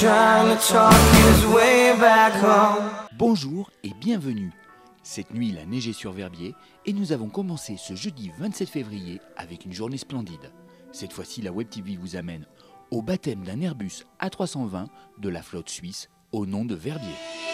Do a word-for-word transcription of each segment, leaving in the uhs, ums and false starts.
trying to talk his way back home. Bonjour et bienvenue. Cette nuit, il a neigé sur Verbier et nous avons commencé ce jeudi vingt-sept février avec une journée splendide. Cette fois-ci, la Web T V vous amène au baptême d'un Airbus A trois cent vingt de la flotte suisse au nom de Verbier.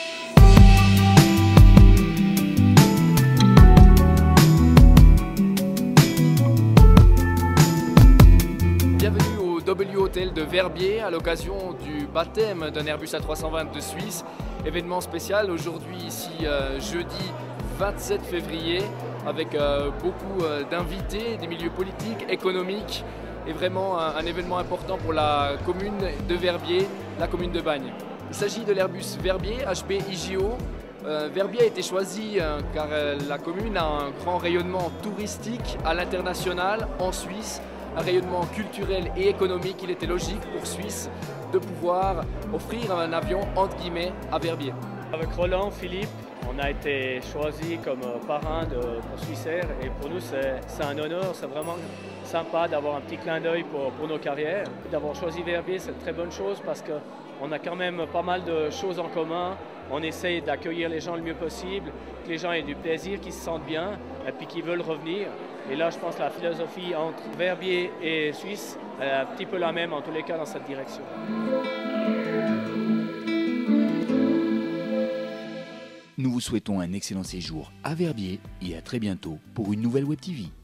Bienvenue au W Hotel de Verbier à l'occasion du baptême d'un Airbus A trois cent vingt de Suisse. Événement spécial aujourd'hui ici euh, jeudi vingt-sept février avec euh, beaucoup euh, d'invités des milieux politiques, économiques et vraiment un, un événement important pour la commune de Verbier, la commune de Bagne. Il s'agit de l'Airbus Verbier H B I J O. Euh, Verbier a été choisi euh, car euh, la commune a un grand rayonnement touristique à l'international en Suisse, un rayonnement culturel et économique. Il était logique pour Suisse de pouvoir offrir un avion entre guillemets à Verbier. Avec Roland, Philippe, on a été choisi comme parrain de, pour Swissair et pour nous c'est un honneur, c'est vraiment sympa d'avoir un petit clin d'œil pour, pour nos carrières. D'avoir choisi Verbier, c'est une très bonne chose parce qu'on a quand même pas mal de choses en commun. On essaye d'accueillir les gens le mieux possible, que les gens aient du plaisir, qu'ils se sentent bien et puis qu'ils veulent revenir. Et là, je pense que la philosophie entre Verbier et Suisse est un petit peu la même en tous les cas dans cette direction. Nous vous souhaitons un excellent séjour à Verbier et à très bientôt pour une nouvelle Web T V.